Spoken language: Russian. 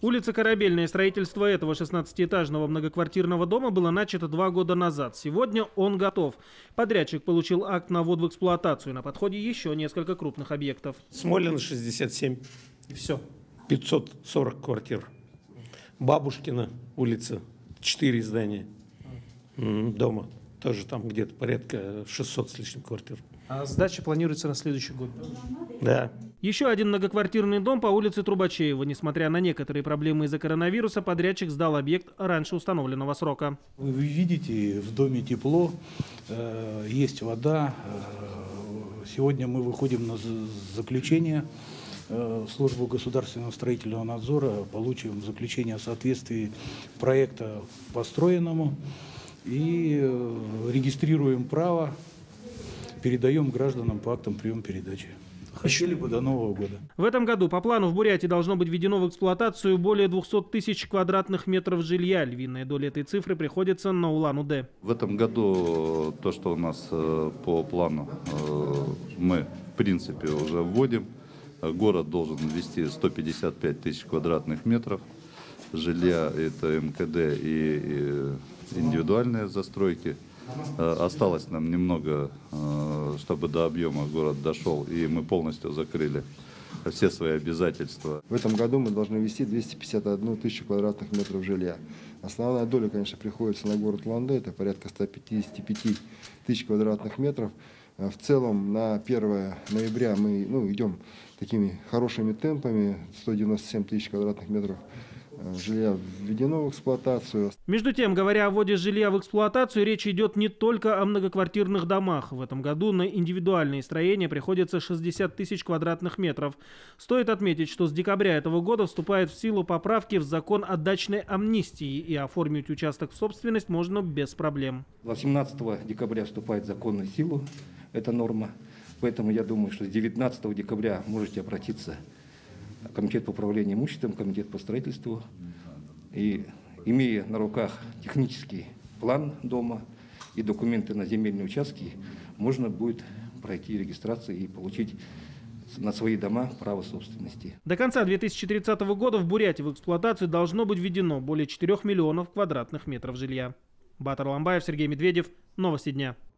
Улица Корабельная. Строительство этого 16-этажного многоквартирного дома было начато 2 года назад. Сегодня он готов. Подрядчик получил акт на ввод в эксплуатацию. На подходе еще несколько крупных объектов. Смолина, 67. И все. 540 квартир. Бабушкина улица. 4 здания. Дома. Тоже там где-то порядка 600 с лишним квартир. А сдача планируется на следующий год? Да. Еще один многоквартирный дом по улице Трубачеева. Несмотря на некоторые проблемы из-за коронавируса, подрядчик сдал объект раньше установленного срока. Вы видите, в доме тепло, есть вода. Сегодня мы выходим на заключение в службу государственного строительного надзора, получим заключение о соответствии проекта построенному и регистрируем право, передаем гражданам по актам приема-передачи. Хотели бы до Нового года. В этом году по плану в Бурятии должно быть введено в эксплуатацию более 200 тысяч квадратных метров жилья. Львиная доля этой цифры приходится на Улан-Удэ. В этом году то, что у нас по плану мы в принципе уже вводим. Город должен ввести 155 тысяч квадратных метров жилья. Это МКД и индивидуальные застройки. Осталось нам немного, чтобы до объема город дошел, и мы полностью закрыли все свои обязательства. В этом году мы должны ввести 251 тысячу квадратных метров жилья. Основная доля, конечно, приходится на город Улан-Удэ, это порядка 155 тысяч квадратных метров. В целом на 1 ноября мы идем такими хорошими темпами, 197 тысяч квадратных метров жилья введено в эксплуатацию. Между тем, говоря о вводе жилья в эксплуатацию, речь идет не только о многоквартирных домах. В этом году на индивидуальные строения приходится 60 тысяч квадратных метров. Стоит отметить, что с декабря этого года вступают в силу поправки в закон о дачной амнистии, и оформить участок в собственность можно без проблем. 18 декабря вступает в законную силу эта норма, поэтому я думаю, что с 19 декабря можете обратиться Комитет по управлению имуществом, Комитет по строительству. И имея на руках технический план дома и документы на земельные участки, можно будет пройти регистрацию и получить на свои дома право собственности. До конца 2030 года в Бурятии в эксплуатацию должно быть введено более 4 миллионов квадратных метров жилья. Батар Ламбаев, Сергей Медведев. Новости дня.